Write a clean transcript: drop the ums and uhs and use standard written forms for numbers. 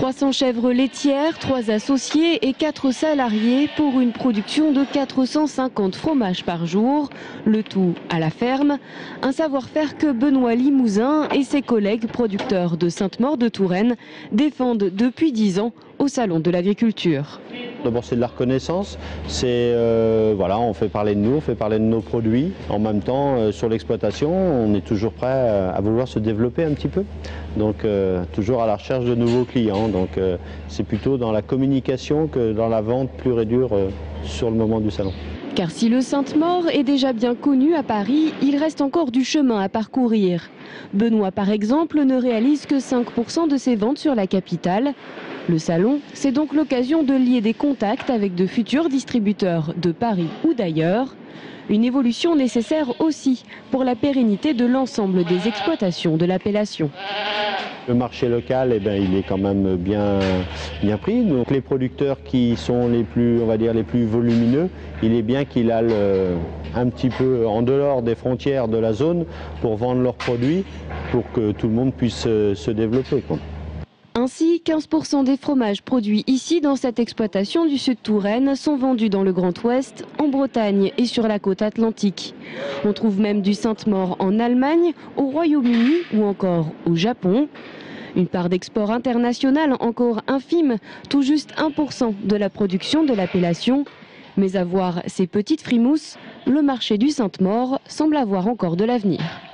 300 chèvres laitières, 3 associés et 4 salariés pour une production de 450 fromages par jour. Le tout à la ferme. Un savoir-faire que Benoît Limousin et ses collègues producteurs de Sainte-Maure-de-Touraine défendent depuis 10 ans au Salon de l'Agriculture. D'abord, c'est de la reconnaissance, voilà, on fait parler de nous, on fait parler de nos produits. En même temps, sur l'exploitation, on est toujours prêt à vouloir se développer un petit peu. Donc, toujours à la recherche de nouveaux clients. Donc, c'est plutôt dans la communication que dans la vente pure et dure sur le moment du salon. Car si le Sainte-Maure est déjà bien connu à Paris, il reste encore du chemin à parcourir. Benoît, par exemple, ne réalise que 5% de ses ventes sur la capitale. Le salon, c'est donc l'occasion de lier des contacts avec de futurs distributeurs de Paris ou d'ailleurs. Une évolution nécessaire aussi pour la pérennité de l'ensemble des exploitations de l'appellation. Le marché local, il est quand même bien pris. Donc les producteurs qui sont les plus, on va dire, les plus volumineux, il est bien qu'ils aillent un petit peu en dehors des frontières de la zone pour vendre leurs produits, pour que tout le monde puisse se développer, quoi. Ainsi, 15% des fromages produits ici dans cette exploitation du Sud-Touraine sont vendus dans le Grand Ouest, en Bretagne et sur la côte atlantique. On trouve même du Sainte-Maure en Allemagne, au Royaume-Uni ou encore au Japon. Une part d'export international encore infime, tout juste 1% de la production de l'appellation. Mais à voir ces petites frimousses, le marché du Sainte-Maure semble avoir encore de l'avenir.